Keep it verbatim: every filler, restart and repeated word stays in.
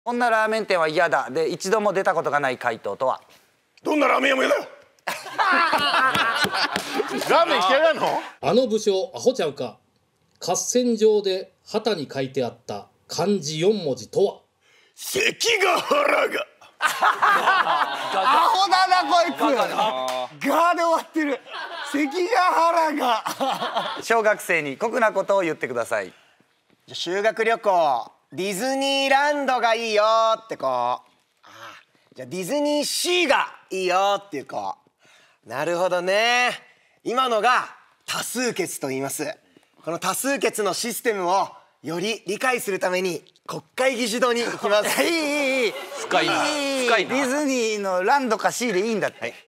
こんなラーメン店は嫌だで一度も出たことがない回答とは？ どんなラーメン屋も嫌だよ。ラーメン嫌いなの？ あの武将アホちゃうか。合戦場で旗に書いてあった漢字よん文字とは？ 関ヶ原が。 アホだなこいつ。ガーで終わってる。関ヶ原が。小学生に酷なことを言ってください。 修学旅行ディズニーランドがいいよって子。ああ、じゃあディズニーシーがいいよっていう子。なるほどね。今のが多数決と言います。この多数決のシステムをより理解するために国会議事堂に行きます。 いいいいいい。 深いな。深いな。 ディズニーのランドか シー でいいんだって。 はい